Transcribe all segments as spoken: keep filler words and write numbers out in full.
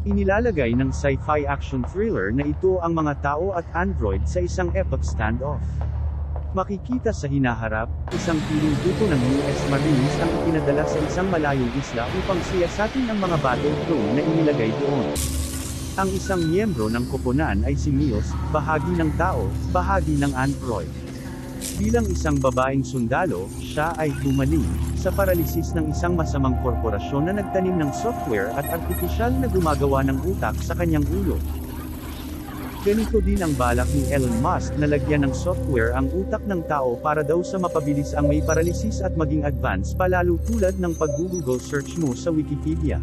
Inilalagay ng sci-fi action thriller na ito ang mga tao at android sa isang epic standoff. Makikita sa hinaharap, isang piling grupo ng U S Marines ang ipinadala sa isang malayong isla upang siyasatin ang mga battle drone na inilagay doon. Ang isang miyembro ng koponan ay si Mios, bahagi ng tao, bahagi ng android. Bilang isang babaeng sundalo, siya ay gumaling sa paralisis ng isang masamang korporasyon na nagtanim ng software at artipisyal na gumagawa ng utak sa kanyang ulo. Ganito din ang balak ni Elon Musk na lagyan ng software ang utak ng tao para daw sa mapabilis ang may paralisis at maging advance pa lalo tulad ng pag-Google search mo sa Wikipedia.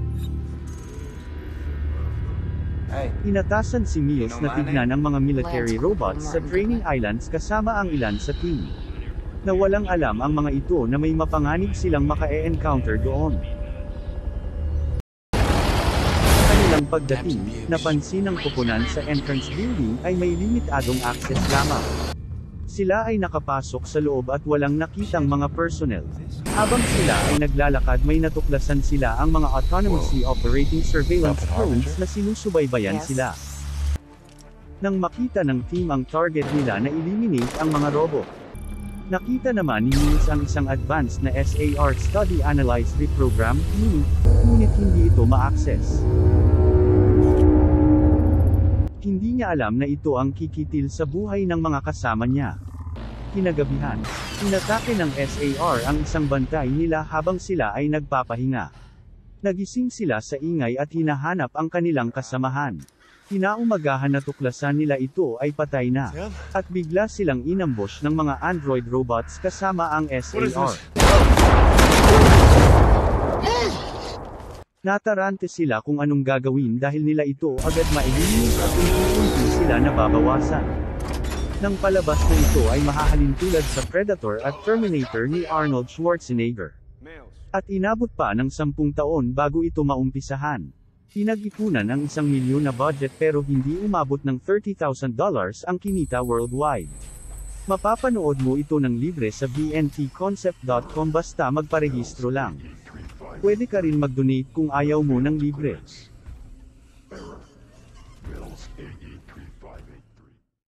Inatasan si Mios na tignan ang mga military robots sa training islands kasama ang ilan sa team. Na walang alam ang mga ito na may mapanganib silang maka-e-encounter doon. Kanilang pagdating, napansin ng koponan sa entrance building ay may limitadong access lamang. Sila ay nakapasok sa loob at walang nakitang mga personnel. Habang sila ay naglalakad may natuklasan sila ang mga autonomously operating surveillance drones na sinusubaybayan sila. Nang makita ng team ang target nila na eliminate ang mga robot. Nakita naman ni Mios ang isang advanced na S A R Study Analyze Reprogram, unit, ngunit hindi ito ma-access. Hindi niya alam na ito ang kikitil sa buhay ng mga kasama niya. Kinagabihan, inatake ng S A R ang isang bantay nila habang sila ay nagpapahinga. Nagising sila sa ingay at hinahanap ang kanilang kasamahan. Kinaumagahan na tuklasan nila ito ay patay na. At bigla silang inambush ng mga android robots kasama ang S A R. Natarante sila kung anong gagawin dahil nila ito agad ma-eliminate at unti-unti sila nababawasan. Nang palabas na ito ay mahahalin tulad sa Predator at Terminator ni Arnold Schwarzenegger. At inabot pa ng sampung taon bago ito maumpisahan. Pinag-ipunan ang isang milyon na budget pero hindi umabot ng thirty thousand dollars ang kinita worldwide. Mapapanood mo ito ng libre sa b n t concept dot com basta magparehistro lang. Pwede ka rin mag-donate kung ayaw mo ng libre.